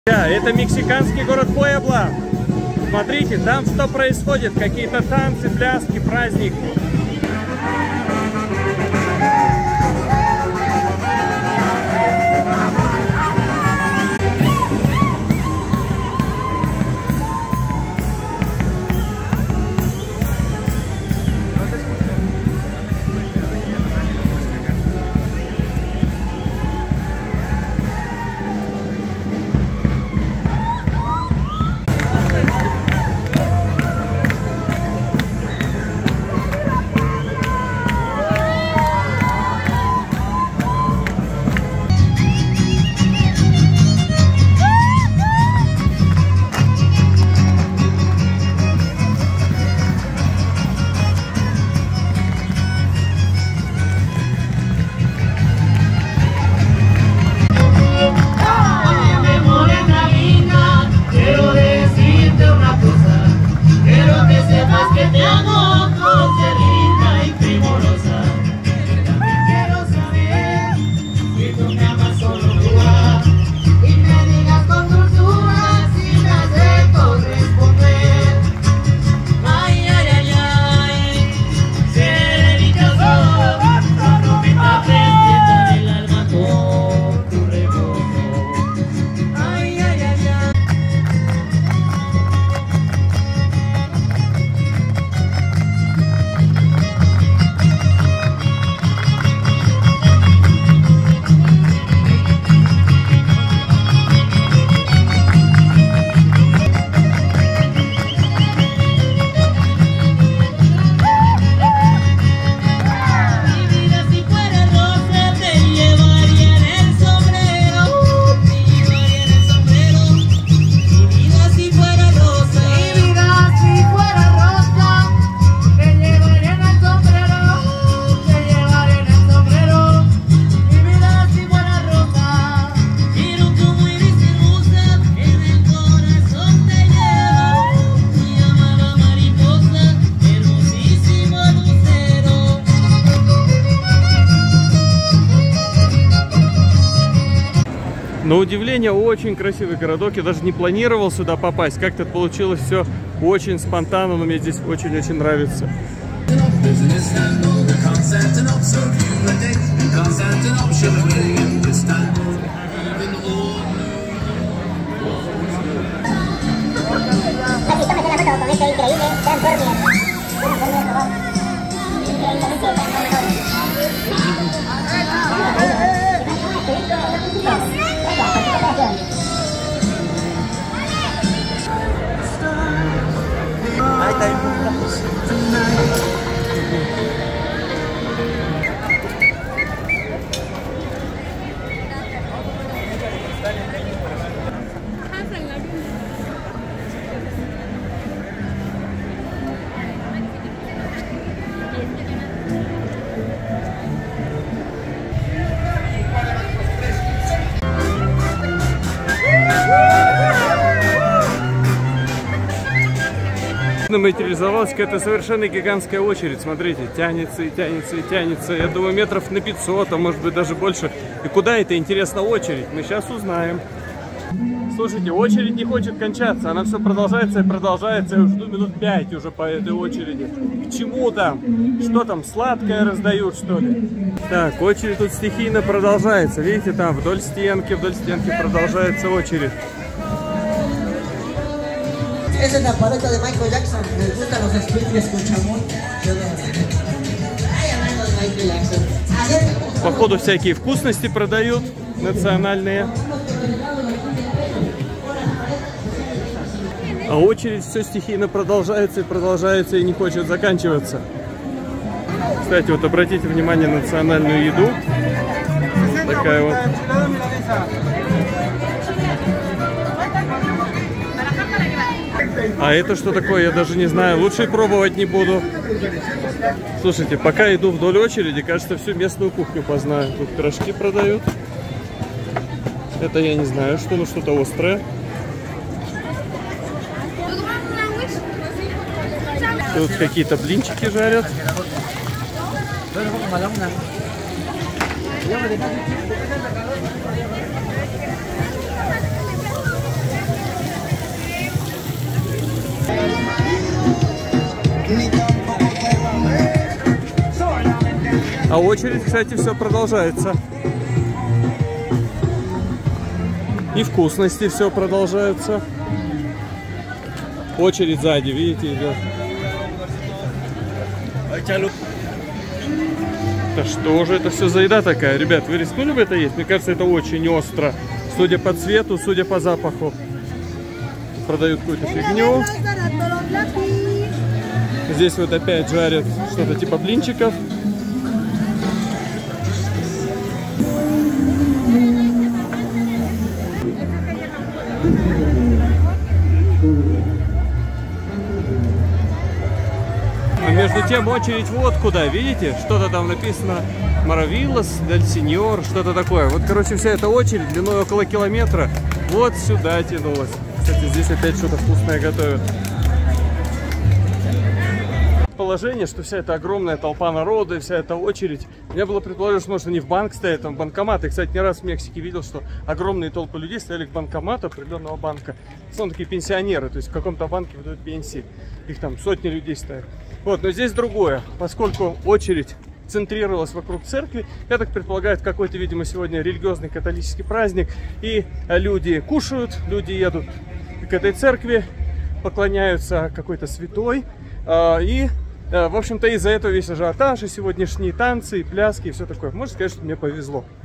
Это мексиканский город Пуэбла. Смотрите, там что происходит, какие-то танцы, пляски, праздник. На удивление, очень красивый городок. Я даже не планировал сюда попасть. Как-то получилось все очень спонтанно, но мне здесь очень-очень нравится. Материализовалась какая-то совершенно гигантская очередь. Смотрите, тянется и тянется и тянется. Я думаю, метров на 500, а может быть даже больше. И куда это, интересно, очередь? Мы сейчас узнаем. Слушайте, очередь не хочет кончаться. Она все продолжается и продолжается. Я жду минут 5 уже по этой очереди. К чему там? Что там, сладкое раздают, что ли? Так, очередь тут стихийно продолжается. Видите, там вдоль стенки продолжается очередь. Esa es la paleta de Michael Jackson. Les gustan los sprinkles con chamoy. Ay, hablando de Michael Jackson. Походу всякие вкусности продают национальные. А очередь все стихийно продолжается и продолжается и не хочет заканчиваться. Кстати, вот обратите внимание на национальную еду. Такая вот. А это что такое, я даже не знаю. Лучше и пробовать не буду. Слушайте, пока иду вдоль очереди, кажется, всю местную кухню познаю. Тут пирожки продают. Это я не знаю, что, ну что-то острое. Тут какие-то блинчики жарят. А очередь, кстати, все продолжается. И вкусности все продолжаются. Очередь сзади, видите, идет. Да что же это все за еда такая? Ребят, вы рискнули бы это есть? Мне кажется, это очень остро. Судя по цвету, судя по запаху. Продают какую-то фигню. Здесь вот опять жарят что-то типа блинчиков. А между тем очередь вот куда, видите? Что-то там написано Маравиллас, Дель Сеньор, что-то такое. Вот, короче, вся эта очередь длиной около километра вот сюда тянулась. Кстати, здесь опять что-то вкусное готовят. Положение, что вся эта огромная толпа народа и вся эта очередь. У меня было предположение, что может они в банк стоят, там банкоматы. Кстати, не раз в Мексике видел, что огромные толпы людей стояли к банкомату определенного банка. Сон такие пенсионеры, то есть в каком-то банке выдают пенсии. Их там сотни людей стоят. Вот, но здесь другое. Поскольку очередь центрировалась вокруг церкви, я так предполагаю, это какой-то, видимо, сегодня религиозный католический праздник. И люди кушают, люди едут к этой церкви, поклоняются какой-то святой. И, в общем-то, из-за этого весь ажиотаж, и сегодняшние танцы, и пляски, и все такое. Можно сказать, что мне повезло.